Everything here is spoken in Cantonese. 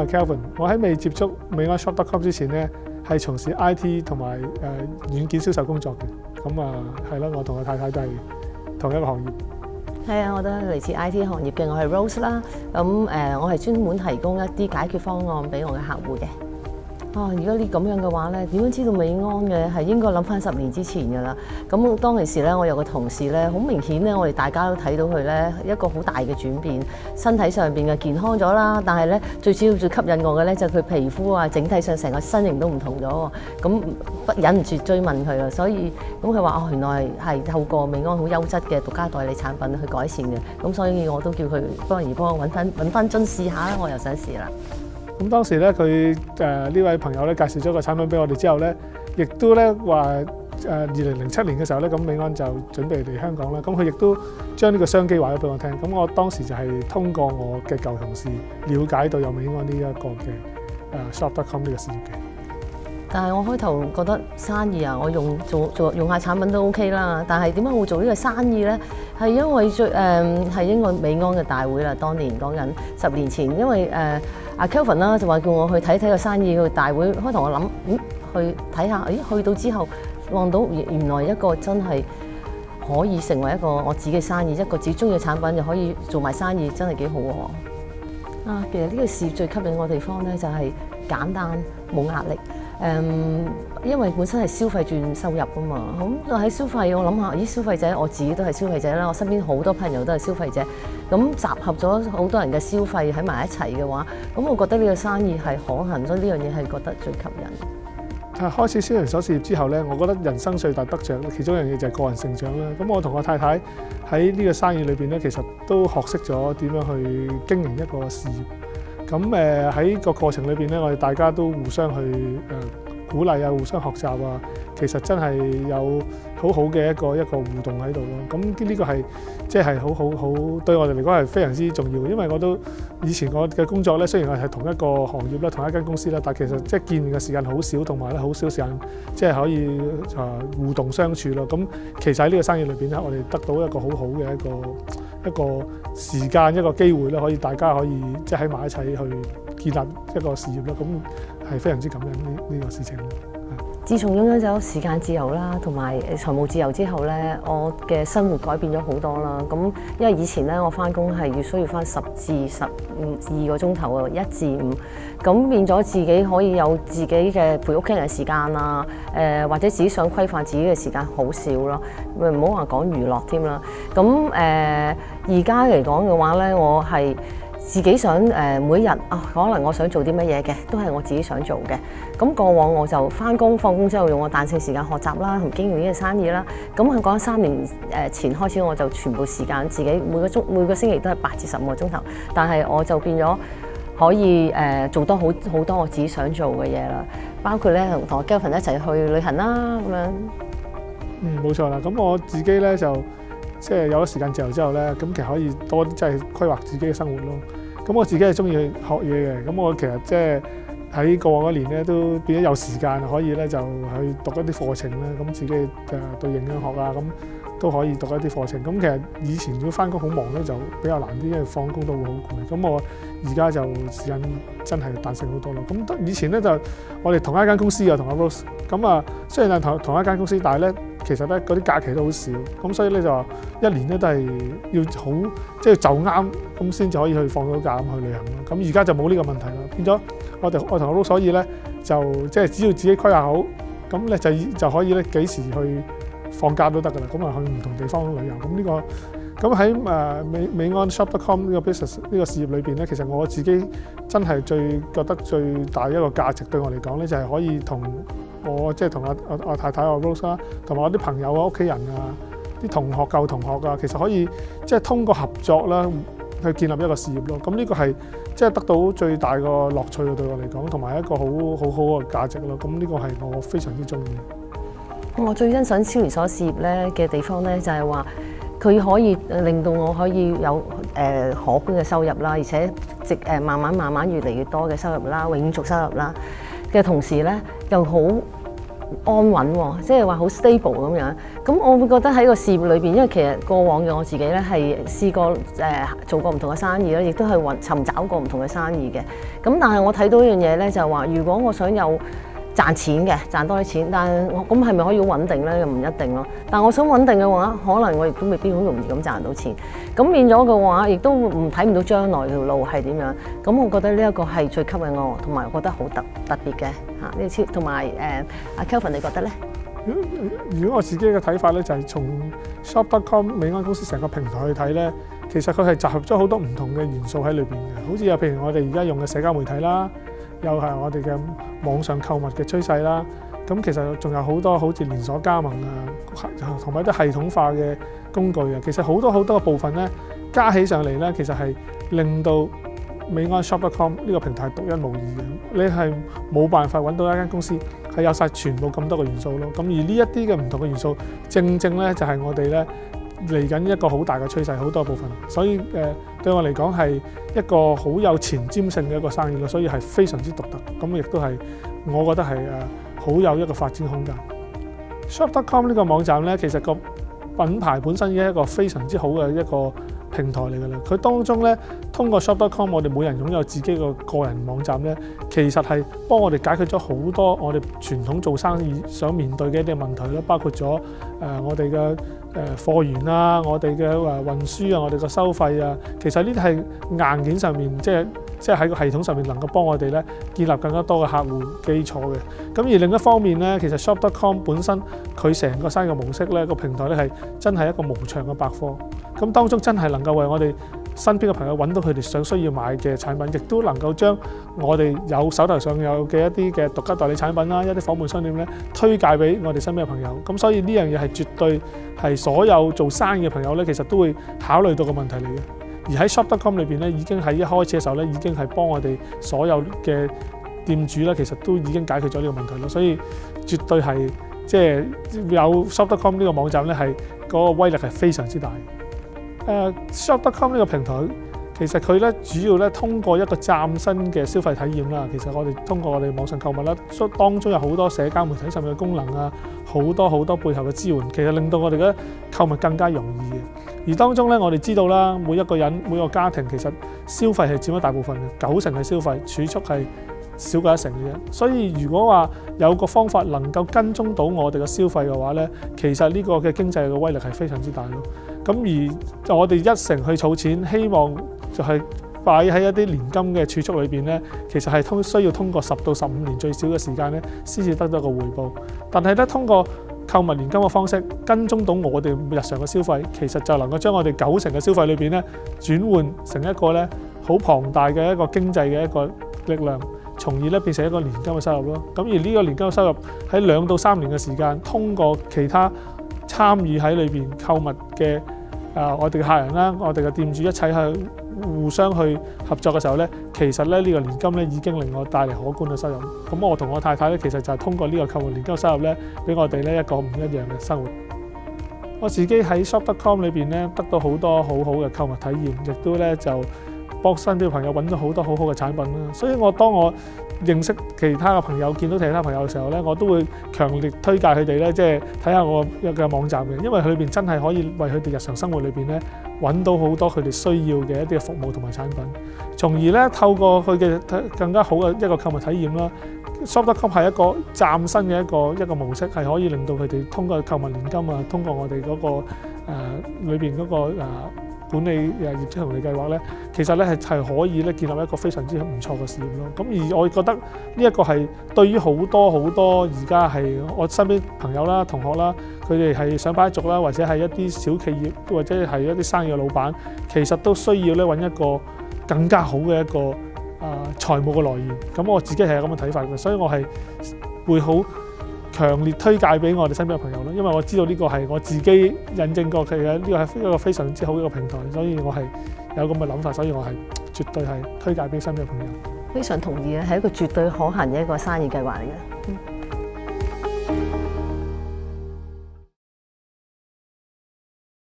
Kelvin。我喺未接觸美安 shop.com 之前咧，係從事 IT 同埋軟件銷售工作嘅。咁係啦，我同我太太都係同一個行業。 係啊，我都係嚟自 IT 行業嘅，我係 Rose 啦。咁我係專門提供一啲解決方案俾我嘅客戶嘅。如果你咁樣嘅話咧，點樣知道美安嘅係應該諗翻10年之前㗎啦。咁當其時咧，我有個同事咧，好明顯咧，我哋大家都睇到佢咧一個好大嘅轉變，身體上邊嘅健康咗啦。但係咧，最主要最吸引我嘅咧就係佢皮膚啊，整體上成個身形都唔同咗喎。咁忍唔住追問佢啦，所以咁佢話原來係透過美安好優質嘅獨家代理產品去改善嘅。咁所以我都叫佢幫我揾翻樽試下啦，我又想試啦。 咁當時咧，佢呢位朋友咧介紹咗個產品俾我哋之後咧，亦都咧話2007年嘅時候咧，咁美安就準備嚟香港啦。咁佢亦都將呢個商機話咗俾我聽。咁我當時就係通過我嘅舊同事了解到有美安呢一個嘅shop.com 呢個事業嘅。 但係我開頭覺得生意我用下產品都 OK 啦。但係點解會做呢個生意咧？係因為係應該美安嘅大會啦。當年講緊10年前，因為阿 Kelvin 啦就話叫我去睇睇個生意個大會。開頭我諗去睇下，去到之後望到原來一個真係可以成為一個我自己嘅生意，一個自己中意嘅產品又可以做埋生意，真係幾好喎。其實呢個事業最吸引我地方咧就係簡單冇壓力。因為本身係消費券收入啊嘛，咁喺消費我諗下，消費者我自己都係消費者啦，我身邊好多朋友都係消費者，咁集合咗好多人嘅消費喺埋一齊嘅話，咁我覺得呢個生意係可行，所以呢樣嘢係覺得最吸引。 開始銷售事業之後咧，我覺得人生最大得着其中一樣嘢就係個人成長啦。咁我同我太太喺呢個生意裏邊咧，其實都學識咗點樣去經營一個事業。咁喺個過程裏邊咧，我哋大家都互相去鼓勵啊，互相學習啊，其實真係有好好嘅一個互動喺度咯。咁呢個係即係好對我哋嚟講係非常之重要嘅，因為我都以前我嘅工作咧，雖然我係同一個行業啦，同一間公司啦，但其實即係見面嘅時間好少，同埋咧好少時間即係可以互動相處咯。咁其實喺呢個生意裏邊咧，我哋得到一個好好嘅一個時間一個機會咧，可以大家可以即係喺埋一齊去建立一個事業啦。咁係非常之感恩呢個事情。 自從擁有咗時間自由啦，同埋財務自由之後咧，我嘅生活改變咗好多啦。咁因為以前咧，我翻工係需要翻10至12個鐘頭啊，1至5，咁變咗自己可以有自己嘅陪屋企人嘅時間啊，或者自己想規範自己嘅時間好少咯，唔好話講娛樂添啦。咁而家嚟講嘅話咧，我係自己想每一日可能我想做啲乜嘢嘅，都係我自己想做嘅。咁過往我就翻工放工之後用我彈性時間學習啦，同經營呢個生意啦。咁佢講3年前開始，我就全部時間自己每個星期都係8至15個鐘頭，但係我就變咗可以做多好多我自己想做嘅嘢啦，包括咧同我 Kelvin 一齊去旅行啦咁樣。 冇錯啦。咁我自己咧就即係有咗時間自由之後咧，咁其實可以多啲即係規劃自己嘅生活咯。咁我自己係中意去學嘢嘅，咁我其實即係喺過往嗰年咧都變咗有時間可以咧就去讀一啲課程啦。咁自己對營養學啊咁都可以讀一啲課程。咁其實以前如果翻工好忙咧就比較難啲，因為放工都會好攰。咁我而家就時間真係彈性好多咯。咁以前咧就我哋同一間公司啊，同阿 Rose。咁雖然係同一間公司，但係咧其實咧嗰啲假期都好少。咁所以咧就話一年咧都係要好即係就啱咁先至可以去放到假咁去旅行咯。咁而家就冇呢個問題啦，變咗我同阿 Rose，所以咧就即係只要自己規劃好，咁咧就可以咧幾時去放假都得噶啦。咁去唔同地方旅遊。咁呢個咁喺美安 shop.com 呢個 business 呢個事業裏邊咧，其實我自己真係覺得最大一個價值對我嚟講咧，就係可以同我即係同我太太我 Rose 啦，同埋我啲朋友啊、屋企人啊、啲同學舊同學啊，其實可以即係通過合作啦，去建立一個事業咯。咁呢個係即係得到最大個樂趣對我嚟講，同埋一個好嘅價值咯。咁呢個係我非常之中意。 我最欣賞超連鎖事業咧嘅地方咧，就係話佢可以令到我可以有可觀嘅收入啦，而且慢慢越嚟越多嘅收入啦，永續收入啦嘅同時咧，又好安穩喎，即係話好 stable 咁樣。咁我會覺得喺個事業裏邊，因為其實過往嘅我自己咧係試過做過唔同嘅生意啦，亦都係尋找過唔同嘅生意嘅。咁但係我睇到一樣嘢咧，就係話如果我想有賺錢嘅，賺多啲錢，但係我咁係咪可以好穩定咧？又唔一定咯。但我想穩定嘅話，可能我亦都未必好容易咁賺到錢。咁變咗嘅話，亦都睇唔到將來條路係點樣。咁我覺得呢一個係最吸引我，同埋我覺得好特別嘅嚇呢次。同埋阿 Kelvin 你覺得咧？ 如果我自己嘅睇法咧，就係從 Shop.com 美安公司成個平台去睇咧，其實佢係集合咗好多唔同嘅元素喺裏邊嘅，好似譬如我哋而家用嘅社交媒體啦。又係我哋嘅網上購物嘅趨勢啦，咁其實仲有好多好似連鎖加盟啊，同埋啲系統化嘅工具啊，其實好多嘅部分咧加起上嚟咧，其實係令到美安 Shop.com 呢個平台獨一無二嘅，你係冇辦法揾到一間公司係有晒全部咁多嘅元素咯。咁而呢一啲嘅唔同嘅元素，正正咧就係我哋咧嚟緊一個好大嘅趨勢，好多部分，所以對我嚟講係一個好有前瞻性嘅一個生意咯，所以係非常之獨特，咁亦都係我覺得係好有一個發展空間。Shop.com 呢個網站咧，其實個品牌本身已經係一個非常之好嘅一個平台嚟㗎啦。佢當中咧，通過 Shop.com 我哋每人擁有自己個人網站咧，其實係幫我哋解決咗好多我哋傳統做生意想面對嘅一啲問題啦，包括咗我哋嘅貨源啊，我哋嘅運輸啊，我哋嘅收費啊，其實呢啲係硬件上面，即係喺個系統上面能夠幫我哋咧建立更加多嘅客戶基礎嘅。咁而另一方面咧，其實 Shop.com 本身佢成個生意模式咧，個平台咧係真係一個無牆嘅百科。咁當中真係能夠為我哋身邊嘅朋友揾到佢哋需要買嘅產品，亦都能夠將我哋手頭上有嘅一啲嘅獨家代理產品啦，一啲伙伴商店咧推介俾我哋身邊嘅朋友。咁所以呢樣嘢係絕對係所有做生意嘅朋友咧，其實都會考慮到個問題嚟嘅。而喺 Shop.com 裏邊咧，已經喺一開始嘅時候咧，已經係幫我哋所有嘅店主咧，其實都已經解決咗呢個問題咯。所以絕對係即係有 Shop.com 呢個網站咧，係嗰個威力係非常之大。Shop.com 呢個平台其實佢咧主要咧通過一個嶄新嘅消費體驗啦。其實我哋通過我哋網上購物啦，當中有好多社交媒體上面嘅功能啊，好多背後嘅支援，其實令到我哋嘅購物更加容易嘅。而當中咧，我哋知道啦，每一個人每個家庭其實消費係佔咗大部分嘅，90%係消費，儲蓄係少過1成嘅啫。所以如果話有個方法能夠跟蹤到我哋嘅消費嘅話咧，其實呢個嘅經濟嘅威力係非常之大咯。咁而我哋1成去儲錢，希望就係擺喺一啲年金嘅儲蓄裏邊咧，其實係需要通過10到15年最少嘅時間咧，先至得到個回報。但係咧，通過購物年金嘅方式跟蹤到我哋日常嘅消費，其實就能夠將我哋90成嘅消費裏邊咧轉換成一個咧好龐大嘅一個經濟嘅一個力量，從而咧變成一個年金嘅收入咯。咁而呢個年金嘅收入喺2到3年嘅時間，通過其他參與喺裏邊購物嘅我哋嘅客人啦，我哋嘅店主一齊去互相去合作嘅時候咧，其實咧呢個年金咧已經令我帶嚟可觀嘅收入。咁我同我太太咧，其實就係通過呢個購物年金收入咧，俾我哋咧一個唔一樣嘅生活。我自己喺 Shop.com 裏邊咧得到好多好好嘅購物體驗，亦都咧就幫身邊嘅朋友揾到好多好好嘅產品啦。所以當我認識其他嘅朋友，見到其他朋友嘅時候咧，我都會強烈推介佢哋咧，即係睇下我嘅網站嘅，因為佢裏邊真係可以為佢哋日常生活裏邊咧揾到好多佢哋需要嘅一啲服務同埋產品，從而咧透過佢嘅更加好嘅一個購物體驗啦。Shop.com 係一個嶄新嘅一個模式，係可以令到佢哋通過購物年金啊，通過我哋嗰個裏邊嗰個管理業績紅利計劃咧，其實咧係可以咧建立一個非常之唔錯嘅事業咯。咁而我覺得呢一個係對於好多而家係我身邊朋友啦、同學啦，佢哋係上班族啦，或者係一啲小企業或者係一啲生意嘅老闆，其實都需要咧揾一個更加好嘅一個財務嘅來源。咁我自己係有咁嘅睇法嘅，所以我係會好強烈推介俾我哋身邊嘅朋友咯，因為我知道呢個係我自己印證過嘅，呢個係一個非常之好嘅一個平台，所以我係有咁嘅諗法，所以我係絕對係推介俾身邊嘅朋友。 非常同意啊，係一個絕對可行嘅一個生意計劃嚟嘅。